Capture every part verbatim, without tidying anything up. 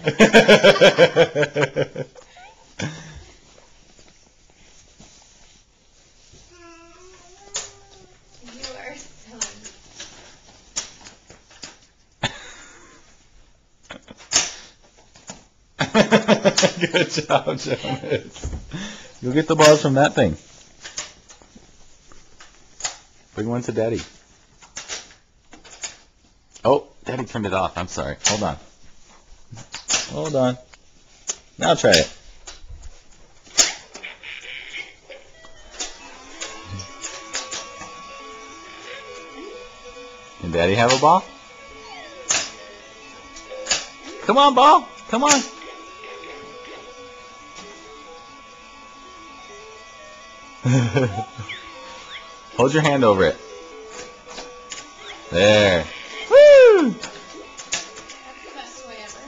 are so Good job, Jonas. You'll get the balls from that thing. Bring one to Daddy. Oh, Daddy turned it off. I'm sorry. Hold on. Hold on. Now try it. Can Daddy have a ball? Come on, ball. Come on. Hold your hand over it. There. Woo! That's the best way ever.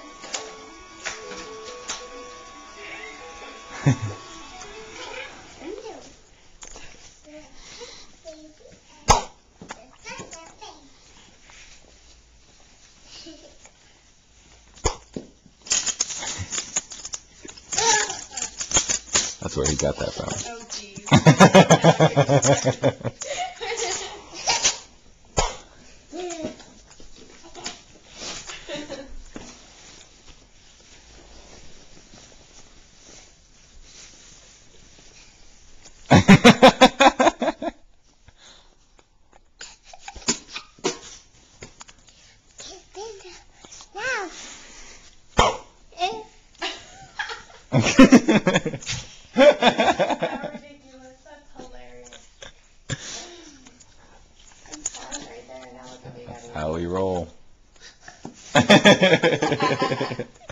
That's where he got that from. Oh, geez. How ridiculous. That's hilarious. I'm fine right there. Now look at me. How we roll.